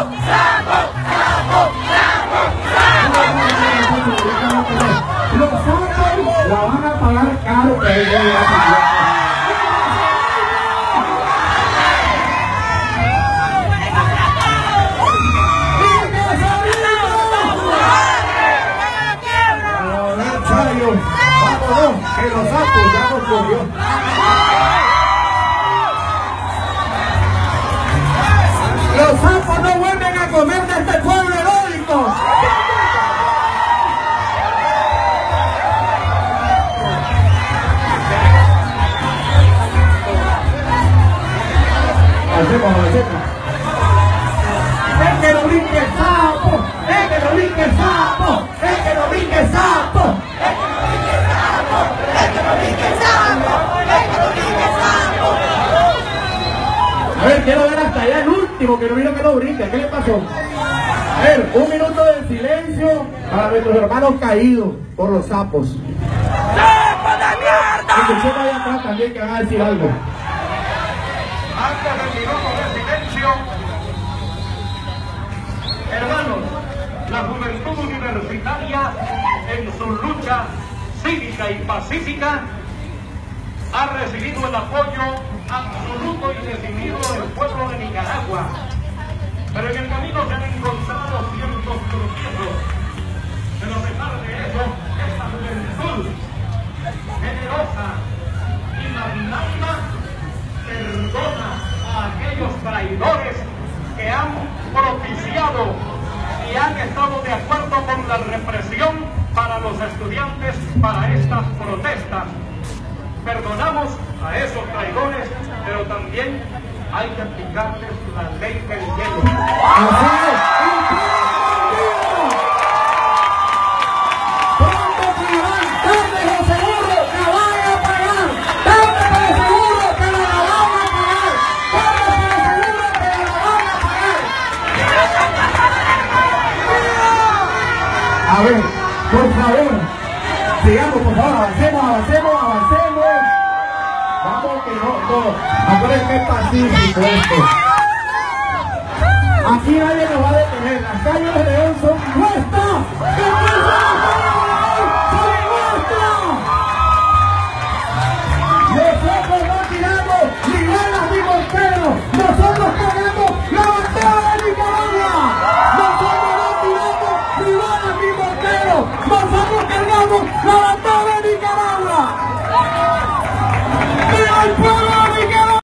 Los sapos la van a pagar caro, vámonos, que los sapos ya nos cogió. Los sapos no vuelven a comer de este pueblo heroico. Avancemos. ¡Es que no brinque el sapo! ¡Es que no brinque el sapo! ¡Es que no brinque el sapo! A ver, quiero ver hasta allá el último, que no vino que no brinca. ¿Qué le pasó? A ver, un minuto de silencio para nuestros hermanos caídos por los sapos. ¡Sapo de mierda! Y que usted vaya atrás también, que van a decir algo. Antes del minuto de silencio, hermanos, la juventud universitaria en su lucha cívica y pacífica ha recibido el apoyo absoluto y decidido del pueblo de Nicaragua. Pero en el camino se han encontrado ciertos tropiezos. Pero a pesar de eso, esta juventud generosa y magnánima perdona a aquellos traidores que han propiciado y han estado de acuerdo con la represión para los estudiantes para estas protestas. Perdonamos a esos traidores, pero también hay que aplicarles la ley del hielo. A ver, por favor, sigamos, por favor, avancemos. Vamos que no, acuérdense que es pacífico esto. Aquí nadie nos va a detener, las calles de León son nuestras.